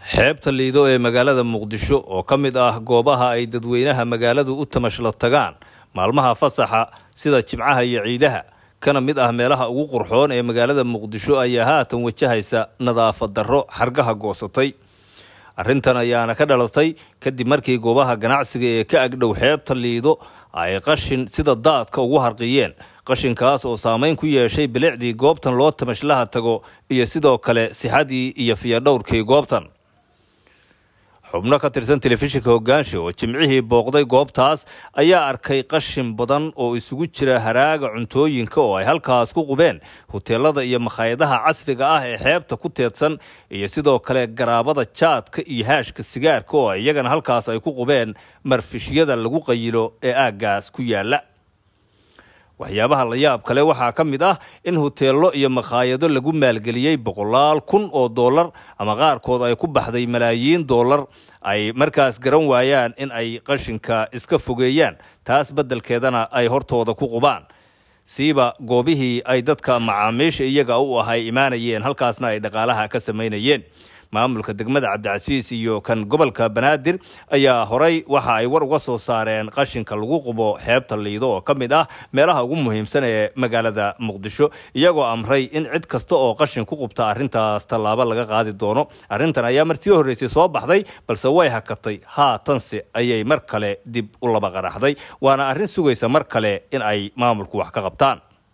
xeebta liido ee magaalada Muqdisho oo kamid ah goobaha ay dadweynaha magaaladu u tamashla tagaan maalmaha fasaxa sida Jimcaha iyo Ciidaha kana mid ah meelaha ugu qurxoon ee magaalada Muqdisho ayaa haatan wajahaysa nadaafad darro xargaha goosatay arrintan ayaana ka dhalatay kadib markii goobaha ganacsiga ee ka agdhow xeebta liido ay qashin sida daadka ugu harqiyeen qashinkaas oo saameyn ku yeeshay bilicdii goobtan loo tamashlaha tago iyo sidoo kale sixadii iyo fiyadhowrkii goobtan xubno ka tirsan telefishinka hogaansho oo Jimcihii booqday goobtaas ayaa arkay qashin badan oo isugu jira haraaga cuntooyinka oo ay halkaas ku qubeen hoteelada iyo makhaayadaha casriga ah ee xeebta ku teedsan iyo sidoo kale garaabada jaadka iyo haashka sigaarka oo iyagana halkaas ay ku qubeen marfishyada lagu qayilo ee aagaas ku yaala waxyaabaha la yaab kale waxaa ka mid ah in hoteelo iyo makhaayado lagu maalgeliyay $100,000 oo dollar ama qaarkood ay ku baxday malaayiin dollar ay markaas garan waayaan in ay qashinka iska fogeeyaan taas beddelkeedana ay hortooda ku qubaan siiba goobihii ay dadka macaamiisha iyaga u ahay imaanayeen halkaasna ay dhaqaalaha ka sameynayeen maamulka degmada Cabdicasiis iyo kan gobolka Banaadir ayaa horay waxa ay war uga soo saareen qashinka lagu qubo xeebta liido oo kamid ah meelaha ugu muhiimsan ee magaalada Muqdisho iyagoo amray in cid kasta oo qashin ku qubta arrintaas talaabo laga qaadi doono arrintan ayaa martii horeysay soo baxday balse way hakatay haatanse ayay mar kale dib u laba qaraxday waana arrin sugaysa mar kale in ay maamulku wax ka qabtaan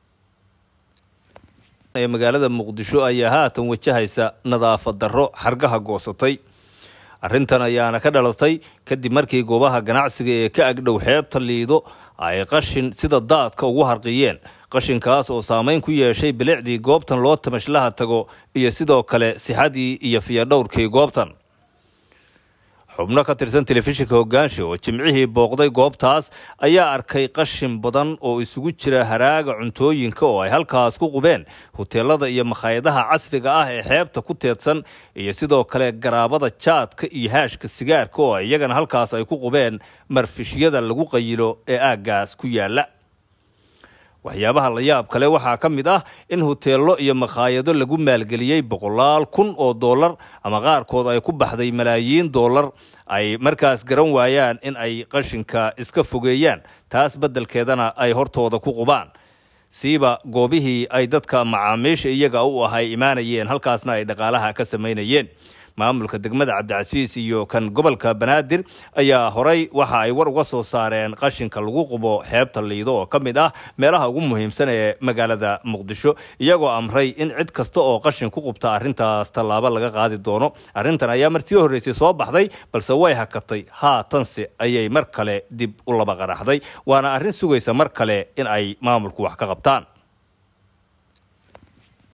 ee magaalada Muqdisho ayaa haatan wajahaysa nadaafad darro xargaha goosatay arrintan ayaana ka dhalatay kadib markii goobaha ganacsiga ee ka agdhow xeebta liido ay qashin sida daadka ugu harqiyeen qashinkaas oo saameyn ku yeeshay bilicdii goobtan loo tamashlaha tago iyo sidoo kale sixadii iyo fiyadhowrkii goobtan xubno ka tirsan telefishinka hogaansho oo Jimcihii booqday goobtaas ayaa arkay qashin badan oo isugu jira haraaga cuntooyinka oo ay halkaas ku qubeen hoteelada iyo makhaayadaha casriga ah ee xeebta ku teedsan iyo sidoo kale garaabada jaadka iyo haashka sigaarka oo iyagana halkaas ay ku qubeen marfishyada lagu qayilo ee aagaas ku yaala waxyaabaha la yaab kale waxaa ka mid ah in hoteelo iyo makhaayado lagu maalgeliyay $100,000 oo dollar ama qaarkood ay ku baxday malaayiin dollar ay markaas garan waayaan in ay qashinka iska fogeeyaan taas beddelkeedana ay hortooda ku qubaan siiba goobihii ay dadka macaamiisha iyaga u ahay imaanayeen halkaasna ay dhaqaalaha ka sameynayeen maamulka degmada Cabdicasiis iyo kan gobolka Banaadir ayaa horay waxa ay war uga soo saareen qashinka lagu qubo xeebta liido oo kamid ah meelaha ugu muhiimsan ee magaalada Muqdisho iyagoo amray in cid kasta oo qashin ku qubta arrintaas talaabo laga qaadi doono arrintan ayaa martii horeysay soo baxday balse way hakatay haatanse ayay mar kale dib u laba qaraxday waana arrin sugaysa mar kale in ay maamulku wax ka qabtaan